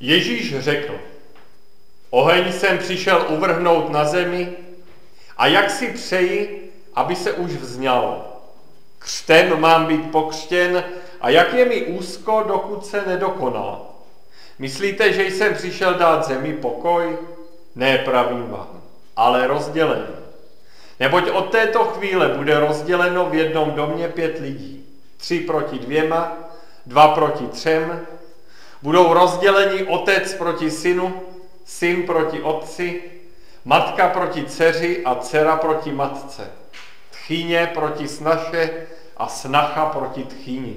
Ježíš řekl, oheň jsem přišel uvrhnout na zemi a jak si přeji, aby se už vzňalo. Křtem mám být pokřtěn a jak je mi úzko, dokud se nedokonal. Myslíte, že jsem přišel dát zemi pokoj? Ne, pravím vám, ale rozdělení. Neboť od této chvíle bude rozděleno v jednom domě 5 lidí. 3 proti 2, 2 proti 3. Budou rozděleni otec proti synu, syn proti otci, matka proti dceři a dcera proti matce. Tchýně proti snaše a snacha proti tchýni.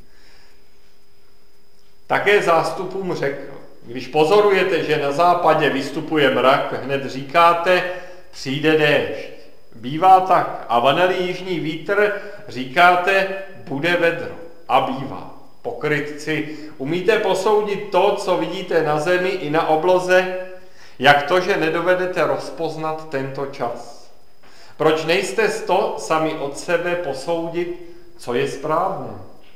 Také zástupům řekl, když pozorujete, že na západě vystupuje mrak, hned říkáte, přijde déšť. Bývá tak. A vanelí jižní vítr, říkáte, bude vedro. A bývá. Pokrytci, umíte posoudit to, co vidíte na zemi i na obloze, jak to, že nedovedete rozpoznat tento čas. Proč nejste to sami od sebe posoudit, co je správné?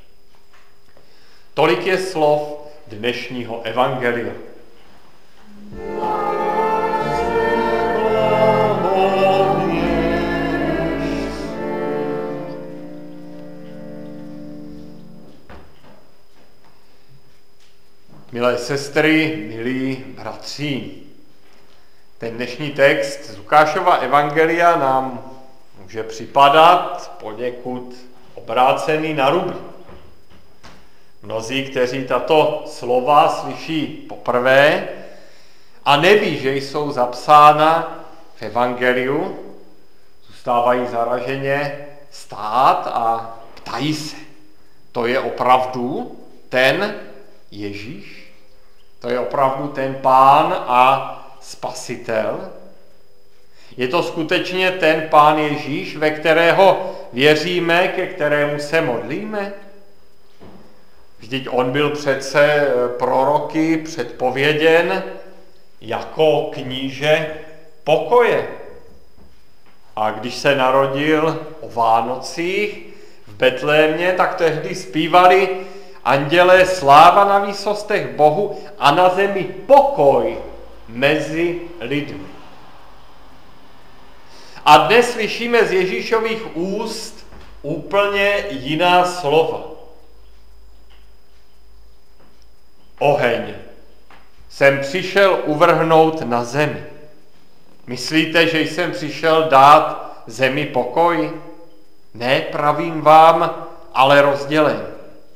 Tolik je slov dnešního evangelia. Milé sestry, milí bratři, ten dnešní text z Lukášova evangelia nám může připadat poněkud obrácený na ruby. Mnozí, kteří tato slova slyší poprvé a neví, že jsou zapsána v evangeliu, zůstávají zaraženě stát a ptají se, to je opravdu ten Ježíš? To je opravdu ten Pán a Spasitel? Je to skutečně ten Pán Ježíš, ve kterého věříme, ke kterému se modlíme? Vždyť on byl přece proroky předpověděn jako kníže pokoje. A když se narodil o Vánocích v Betlémě, tak tehdy zpívali andělé sláva na výsostech Bohu a na zemi pokoj mezi lidmi. A dnes slyšíme z Ježíšových úst úplně jiná slova. Oheň jsem přišel uvrhnout na zemi. Myslíte, že jsem přišel dát zemi pokoj? Ne, pravím vám, ale rozdělení.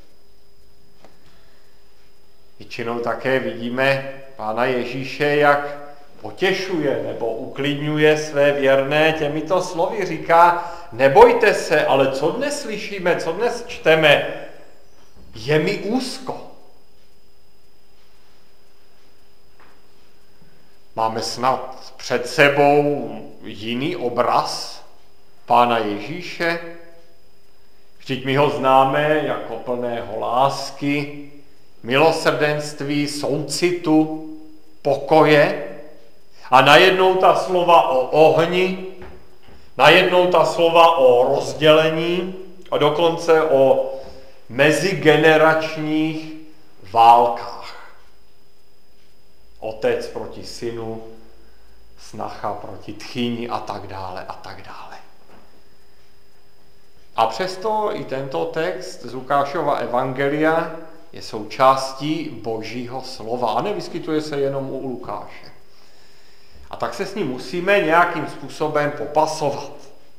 Většinou také vidíme Pána Ježíše, jak potěšuje nebo uklidňuje své věrné těmito slovy. Říká, nebojte se, ale co dnes slyšíme, co dnes čteme, je mi úzko. Máme snad před sebou jiný obraz Pána Ježíše? Vždyť my ho známe jako plného lásky, milosrdenství, soucitu, pokoje. A najednou ta slova o ohni, najednou ta slova o rozdělení a dokonce o mezigeneračních válkách. Otec proti synu, snacha proti tchýni a tak dále a tak dále. A přesto i tento text z Lukášova evangelia je součástí Božího slova a nevyskytuje se jenom u Lukáše. A tak se s ním musíme nějakým způsobem popasovat.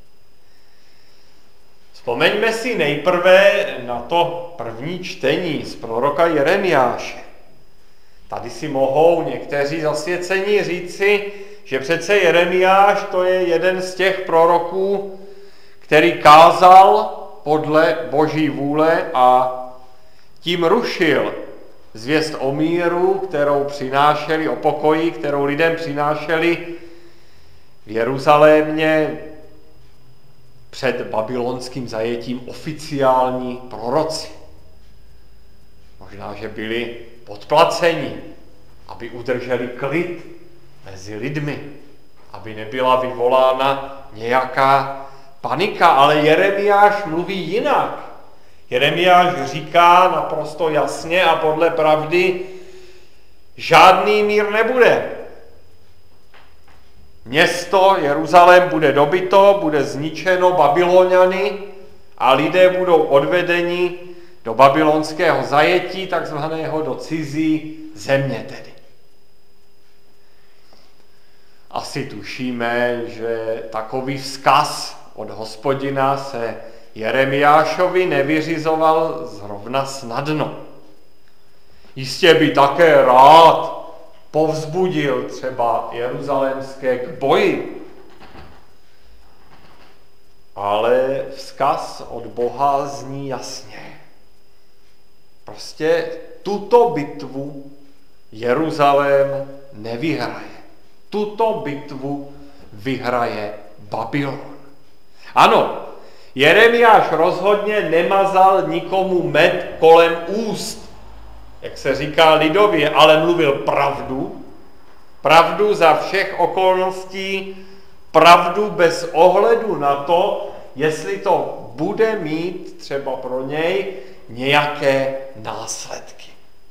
Vzpomeňme si nejprve na to první čtení z proroka Jeremiáše. Tady si mohou někteří zasvěcení říci, že přece Jeremiáš to je jeden z těch proroků, který kázal podle Boží vůle a tím rušil zvěst o míru, kterou přinášeli, o pokoji, kterou lidem přinášeli v Jeruzalémě před babylonským zajetím oficiální proroci. Možná, že byli podplaceni, aby udrželi klid mezi lidmi, aby nebyla vyvolána nějaká panika, ale Jeremiáš mluví jinak. Jeremiáš říká naprosto jasně a podle pravdy, žádný mír nebude. Město Jeruzalém bude dobyto, bude zničeno Babyloniany a lidé budou odvedeni do babylonského zajetí, takzvaného do cizí země tedy. Asi tušíme, že takový vzkaz od Hospodina se Jeremiášovi nevyřizoval zrovna snadno. Jistě by také rád povzbudil třeba jeruzalémské k boji. Ale vzkaz od Boha zní jasně. Prostě tuto bitvu Jeruzalém nevyhraje. Tuto bitvu vyhraje Babylon. Ano, Jeremiáš rozhodně nemazal nikomu med kolem úst, jak se říká lidově, ale mluvil pravdu, pravdu za všech okolností, pravdu bez ohledu na to, jestli to bude mít třeba pro něj nějaké následky.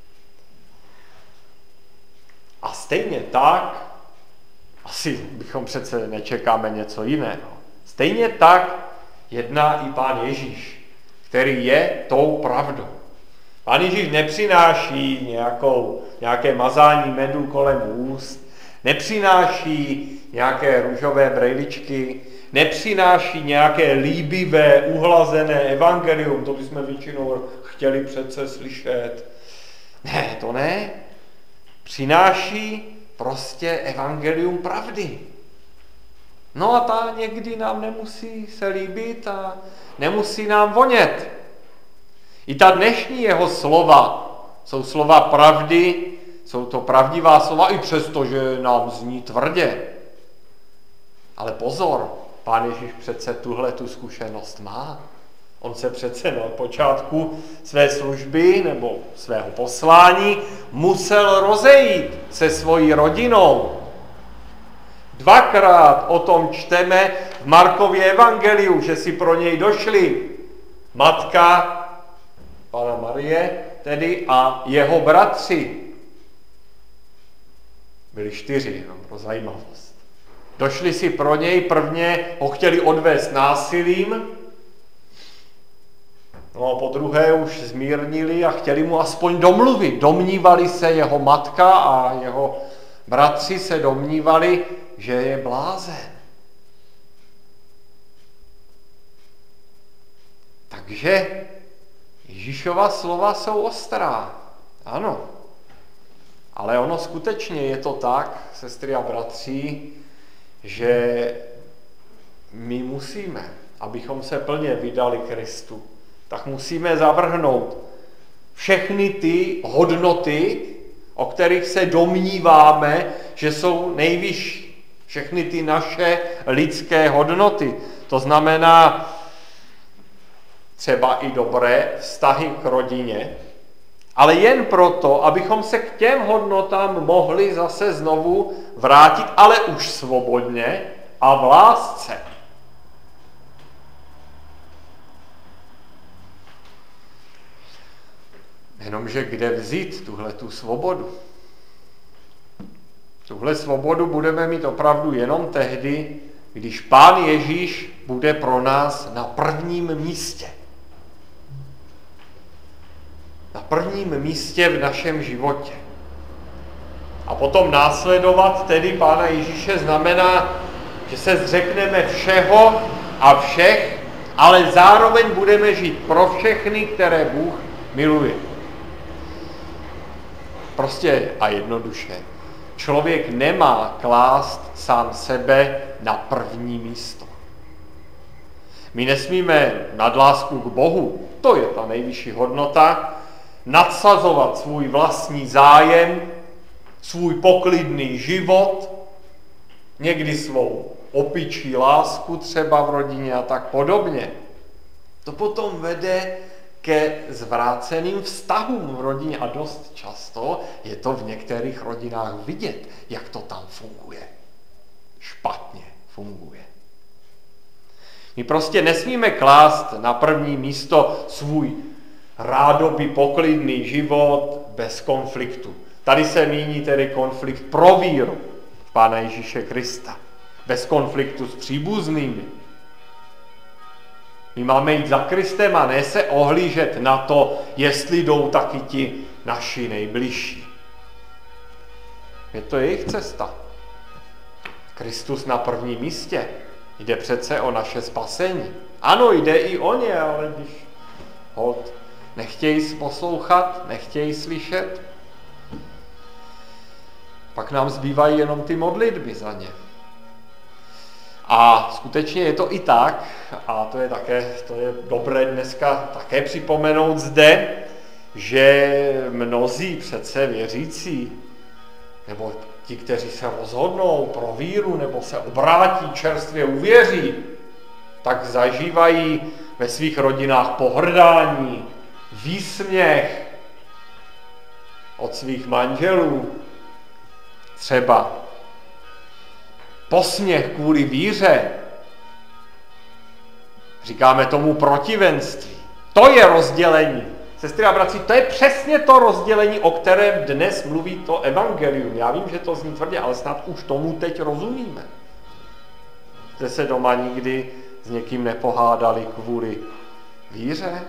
A stejně tak, asi bychom přece nečekáme něco jiného, stejně tak jedná i Pán Ježíš, který je tou pravdou. Pán Ježíš nepřináší nějaké mazání medu kolem úst, nepřináší nějaké růžové brejličky, nepřináší nějaké líbivé, uhlazené evangelium, to bychom většinou chtěli přece slyšet. Ne, to ne. Přináší prostě evangelium pravdy. No a ta někdy nám nemusí se líbit a nemusí nám vonět. I ta dnešní jeho slova jsou slova pravdy, jsou to pravdivá slova, i přesto, že nám zní tvrdě. Ale pozor, Pán Ježíš přece tu zkušenost má. On se přece na počátku své služby nebo svého poslání musel rozejít se svojí rodinou. Dvakrát o tom čteme v Markově evangeliu, že si pro něj došli matka Panna Marie tedy a jeho bratři. Byli 4, jenom pro zajímavost. Došli si pro něj, prvně ho chtěli odvést násilím, no a po druhé už zmírnili a chtěli mu aspoň domluvit. Domnívali se, jeho matka a jeho bratři se domnívali, že je blázen. Takže Ježíšova slova jsou ostrá. Ano. Ale ono skutečně je to tak, sestry a bratři, že my musíme, abychom se plně vydali Kristu, tak musíme zavrhnout všechny ty hodnoty, o kterých se domníváme, že jsou nejvyšší. Všechny ty naše lidské hodnoty. To znamená třeba i dobré vztahy k rodině, ale jen proto, abychom se k těm hodnotám mohli zase znovu vrátit, ale už svobodně a v lásce. Jenomže kde vzít tuhletu svobodu? Tuhle svobodu budeme mít opravdu jenom tehdy, když Pán Ježíš bude pro nás na prvním místě. Na prvním místě v našem životě. A potom následovat tedy Pána Ježíše znamená, že se zřekneme všeho a všech, ale zároveň budeme žít pro všechny, které Bůh miluje. Prostě a jednoduše. Člověk nemá klást sám sebe na první místo. My nesmíme nad lásku k Bohu, to je ta nejvyšší hodnota, nadsazovat svůj vlastní zájem, svůj poklidný život, někdy svou opičí lásku třeba v rodině a tak podobně. To potom vede ke zvráceným vztahům v rodině a dost často je to v některých rodinách vidět, jak to tam funguje. Špatně funguje. My prostě nesmíme klást na první místo svůj rádoby poklidný život bez konfliktu. Tady se míní tedy konflikt pro víru v Pána Ježíše Krista. Bez konfliktu s příbuznými. My máme jít za Kristem a ne se ohlížet na to, jestli jdou taky ti naši nejbližší. Je to jejich cesta. Kristus na prvním místě. Jde přece o naše spasení. Ano, jde i o ně, ale když holt nechtějí poslouchat, nechtějí slyšet, pak nám zbývají jenom ty modlitby za ně. A skutečně je to i tak, a to je dobré dneska také připomenout zde, že mnozí přece věřící, nebo ti, kteří se rozhodnou pro víru, nebo se obrátí, čerstvě uvěří, tak zažívají ve svých rodinách pohrdání, výsměch od svých manželů, třeba posměch kvůli víře. Říkáme tomu protivenství. To je rozdělení. Sestry a bratři, to je přesně to rozdělení, o kterém dnes mluví to evangelium. Já vím, že to zní tvrdě, ale snad už tomu teď rozumíme. Jste se doma nikdy s někým nepohádali kvůli víře?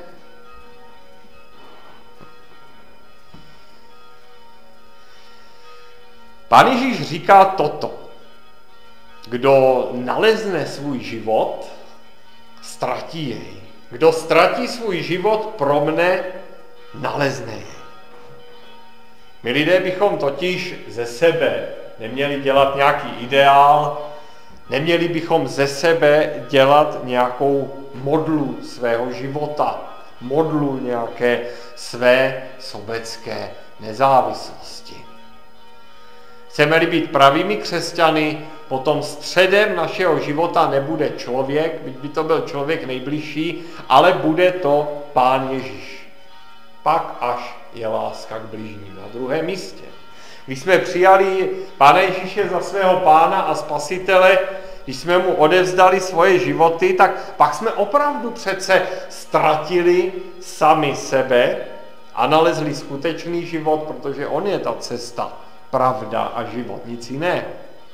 Pán Ježíš říká toto. Kdo nalezne svůj život, ztratí jej. Kdo ztratí svůj život pro mne, nalezne jej. My lidé bychom totiž ze sebe neměli dělat nějaký ideál, neměli bychom ze sebe dělat nějakou modlu svého života, modlu nějaké své sobecké nezávislosti. Chceme-li být pravými křesťany, potom středem našeho života nebude člověk, byť by to byl člověk nejbližší, ale bude to Pán Ježíš. Pak až je láska k bližním na druhém místě. Když jsme přijali Pána Ježíše za svého Pána a Spasitele, když jsme mu odevzdali svoje životy, tak pak jsme opravdu přece ztratili sami sebe a nalezli skutečný život, protože on je ta cesta, pravda a život, nic jiného.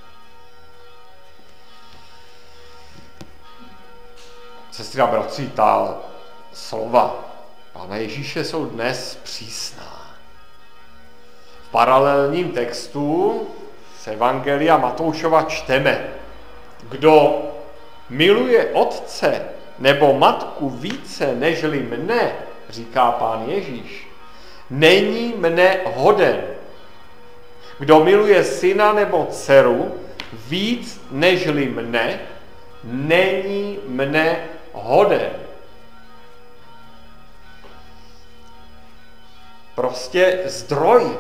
Sestry a bratři, ta slova Pána Ježíše jsou dnes přísná. V paralelním textu z Evangelia Matoušova čteme: kdo miluje otce nebo matku více nežli mne, říká Pán Ježíš, není mne hoden. Kdo miluje syna nebo dceru víc nežli mne, není mne hoden. Prostě zdroj,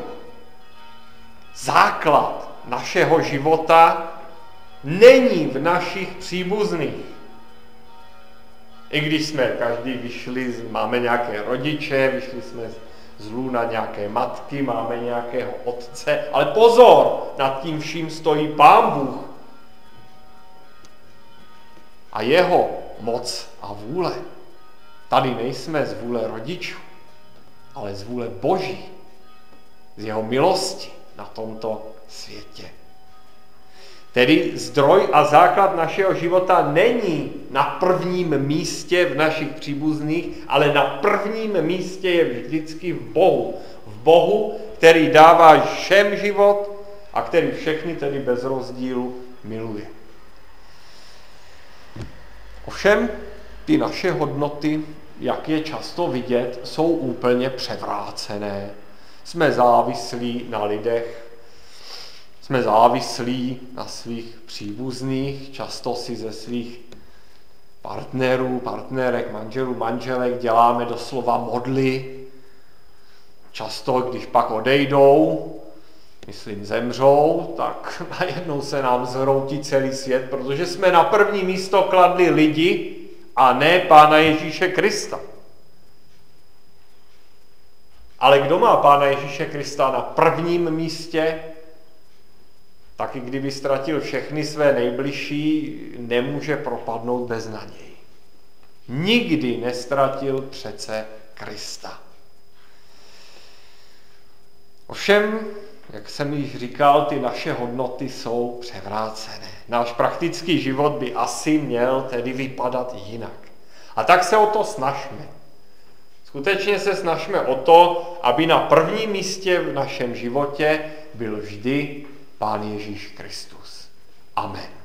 základ našeho života není v našich příbuzných. I když jsme každý vyšli, máme nějaké rodiče, vyšli jsme z lůna nějaké matky, máme nějakého otce, ale pozor, nad tím vším stojí Pán Bůh a jeho moc a vůle. Tady nejsme z vůle rodičů, ale z vůle Boží, z jeho milosti na tomto světě. Tedy zdroj a základ našeho života není na prvním místě v našich příbuzných, ale na prvním místě je vždycky v Bohu. V Bohu, který dává všem život a který všechny tedy bez rozdílu miluje. Ovšem, ty naše hodnoty, jak je často vidět, jsou úplně převrácené. Jsme závislí na lidech, jsme závislí na svých příbuzných, často si ze svých partnerů, partnerek, manželů, manželek děláme doslova modly. Často, když pak odejdou, myslím zemřou, tak najednou se nám zhroutí celý svět, protože jsme na první místo kladli lidi a ne Pána Ježíše Krista. Ale kdo má Pána Ježíše Krista na prvním místě, tak i kdyby ztratil všechny své nejbližší, nemůže propadnout bez naději. Nikdy neztratil přece Krista. Ovšem, jak jsem již říkal, ty naše hodnoty jsou převrácené. Náš praktický život by asi měl tedy vypadat jinak. A tak se o to snažme. Skutečně se snažme o to, aby na prvním místě v našem životě byl vždy Pán Ježíš Kristus. Amen.